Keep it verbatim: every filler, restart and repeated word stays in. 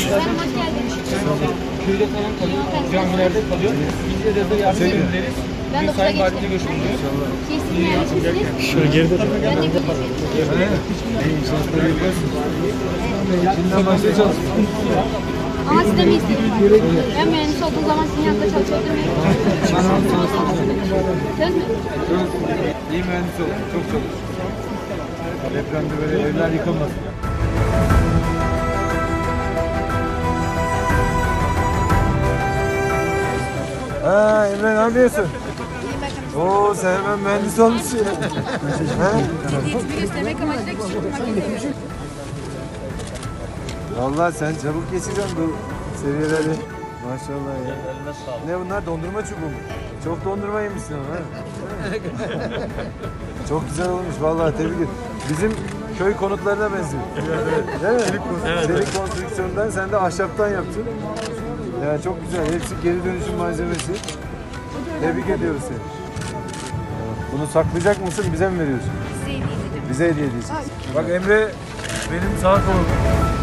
Efendim hoş geldiniz. Köyde falan kalıyor, camilerde kalıyor. Biz de de yardım ederiz. Ben Bir doktora sayın geçtim. valide görüşmek üzere. Siz neredesiniz? Şöyle geride de. Ben de Kudüs'teyim. Şimdiden başta çalışıyoruz. Ama siz de mi istediniz? Ben mühendis olduğum zaman sizin yanında çalışıyordum. Söz mü? İyi mühendis olun, çok çalış. Depremde böyle evler yıkılmasın. Ha Emre ne yapıyorsun? Oo sen hemen mühendis olmuşsun. Eğitimi göstermek amacıyla küçük makinesi. Vallahi sen çabuk geçeceksin bu seviyeleri. Maşallah ya. Ne bunlar, dondurma çubuğu mu? Çok dondurma yemişsin ama. Çok güzel olmuş vallahi, tebrik ederim. Bizim köy konutlarına benziyor. Değil mi? Çelik, evet. Çelik konstrüksiyondan, sen de ahşaptan yaptın. Ya çok güzel, hepsi geri dönüşüm malzemesi. Tebrik ediyoruz seni. Bunu saklayacak mısın, bize mi veriyorsun? Size hediye edeceğim. Bize hediye edeceksin. Bak Emre benim sağ kolum.